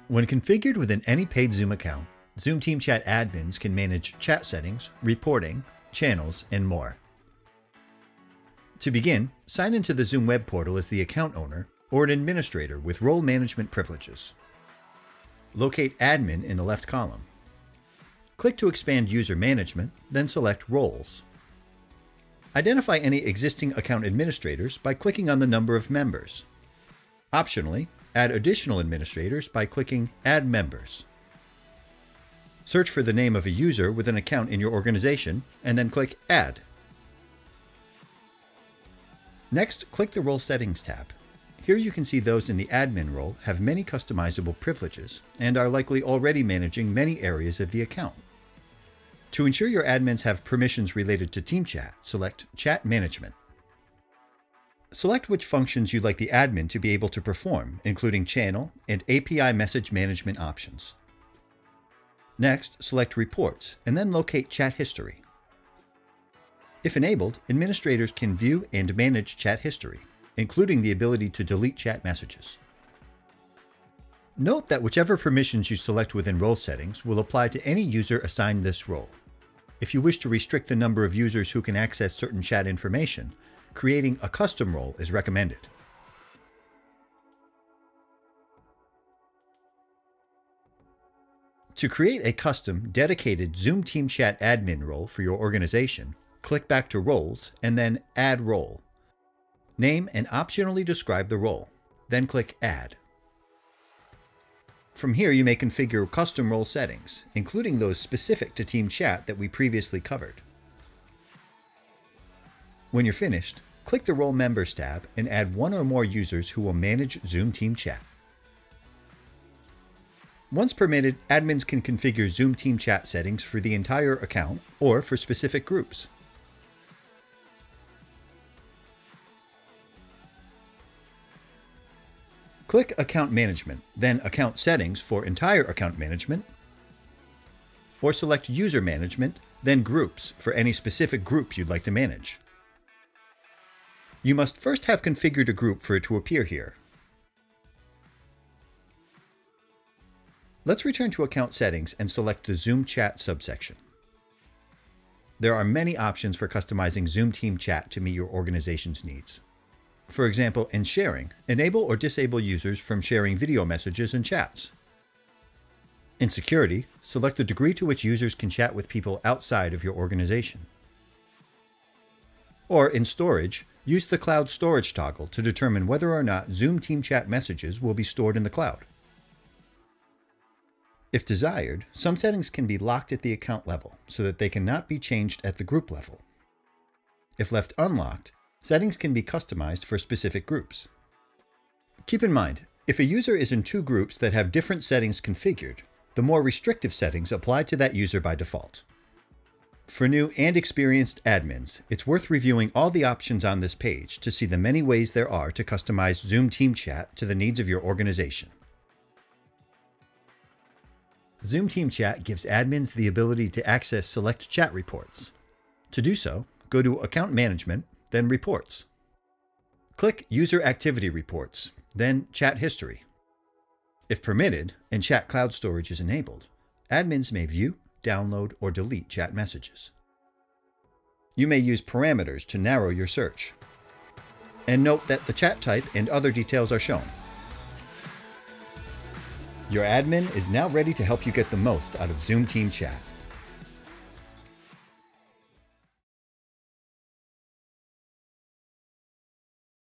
When configured within any paid Zoom account, Zoom Team Chat admins can manage chat settings, reporting, channels, and more. To begin, sign into the Zoom web portal as the account owner or an administrator with role management privileges. Locate Admin in the left column. Click to expand user management, then select Roles. Identify any existing account administrators by clicking on the number of members. Optionally, add additional administrators by clicking Add Members. Search for the name of a user with an account in your organization, and then click Add. Next, click the Role Settings tab. Here you can see those in the admin role have many customizable privileges and are likely already managing many areas of the account. To ensure your admins have permissions related to Team Chat, select Chat Management. Select which functions you'd like the admin to be able to perform, including channel and API message management options. Next, select Reports and then locate Chat History. If enabled, administrators can view and manage chat history, including the ability to delete chat messages. Note that whichever permissions you select within role settings will apply to any user assigned this role. If you wish to restrict the number of users who can access certain chat information, creating a custom role is recommended. To create a custom, dedicated Zoom Team Chat admin role for your organization, click back to Roles and then Add Role. Name and optionally describe the role, then click Add. From here, you may configure custom role settings, including those specific to Team Chat that we previously covered. When you're finished, click the Role Members tab and add one or more users who will manage Zoom Team Chat. Once permitted, admins can configure Zoom Team Chat settings for the entire account or for specific groups. Click Account Management, then Account Settings for entire account management, or select User Management, then Groups for any specific group you'd like to manage. You must first have configured a group for it to appear here. Let's return to Account Settings and select the Zoom Chat subsection. There are many options for customizing Zoom Team Chat to meet your organization's needs. For example, in Sharing, enable or disable users from sharing video messages and chats. In Security, select the degree to which users can chat with people outside of your organization. Or in Storage, use the Cloud Storage toggle to determine whether or not Zoom Team Chat messages will be stored in the cloud. If desired, some settings can be locked at the account level so that they cannot be changed at the group level. If left unlocked, settings can be customized for specific groups. Keep in mind, if a user is in two groups that have different settings configured, the more restrictive settings apply to that user by default. For new and experienced admins, it's worth reviewing all the options on this page to see the many ways there are to customize Zoom Team Chat to the needs of your organization. Zoom Team Chat gives admins the ability to access select chat reports. To do so, go to Account Management, then Reports. Click User Activity Reports, then Chat History. If permitted, and Chat Cloud Storage is enabled, admins may view, download, or delete chat messages. You may use parameters to narrow your search. And note that the chat type and other details are shown. Your admin is now ready to help you get the most out of Zoom Team Chat.